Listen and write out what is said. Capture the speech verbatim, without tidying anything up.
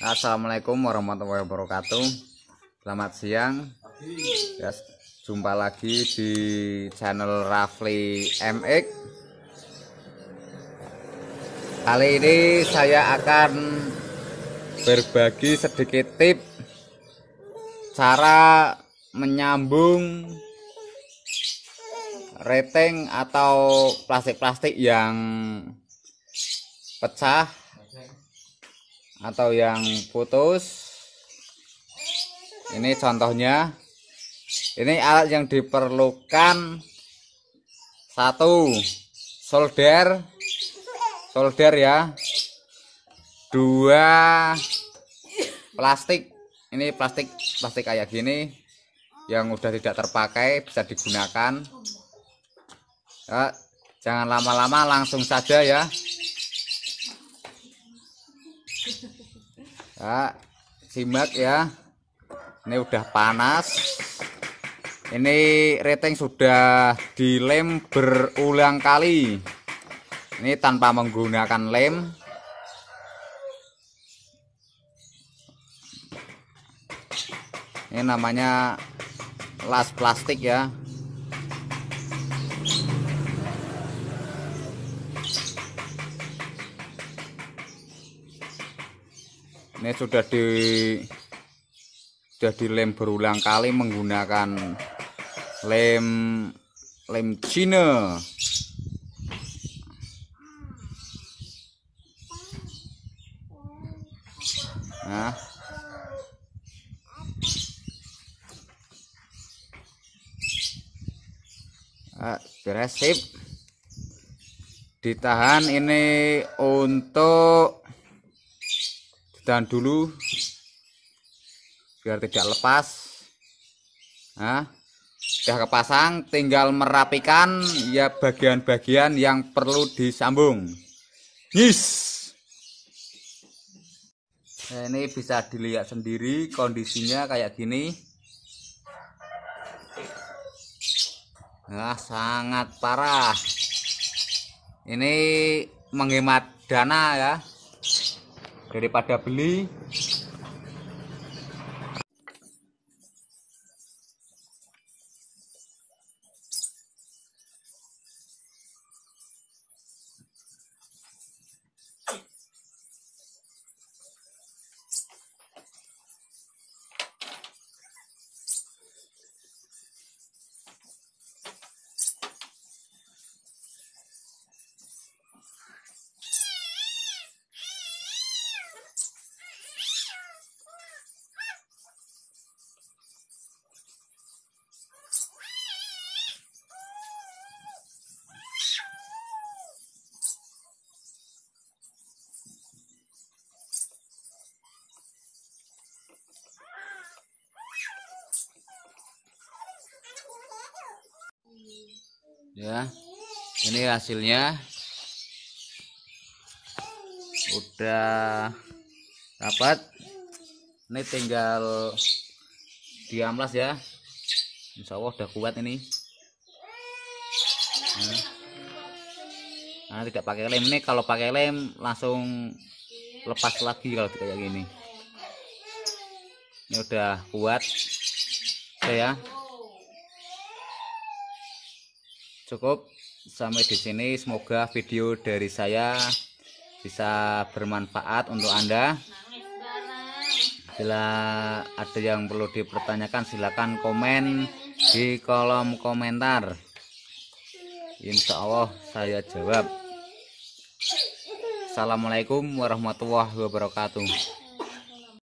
Assalamualaikum warahmatullahi wabarakatuh. Selamat siang. Ya, jumpa lagi di channel Rafli M X. Kali ini saya akan berbagi sedikit tips cara menyambung rating atau plastik-plastik yang pecah atau yang putus. Ini contohnya. Ini alat yang diperlukan: satu, solder solder ya. Dua, plastik. Ini plastik plastik kayak gini yang udah tidak terpakai, bisa digunakan ya. Jangan lama-lama, langsung saja ya. Ya, simak ya. Ini udah panas. Ini rating sudah dilem berulang kali. Ini tanpa menggunakan lem. Ini namanya las plastik ya. Ini sudah di sudah dilem berulang kali menggunakan lem lem Cina. Nah, nah beres, sip. Ditahan ini untuk dan dulu biar tidak lepas. Nah, sudah kepasang, tinggal merapikan ya bagian-bagian yang perlu disambung. Yes. Nah, ini bisa dilihat sendiri kondisinya kayak gini. Nah, sangat parah. Ini menghemat dana ya, daripada beli. Ya, ini hasilnya udah dapat. Ini tinggal diamplas ya. Insya Allah udah kuat ini. Nah, nah tidak pakai lem. Ini kalau pakai lem langsung lepas lagi kalau kayak gini. Ini udah kuat. Oke ya. Cukup sampai di sini. Semoga video dari saya bisa bermanfaat untuk Anda. Bila ada yang perlu dipertanyakan, silakan komen di kolom komentar. Insya Allah saya jawab. Assalamualaikum warahmatullahi wabarakatuh.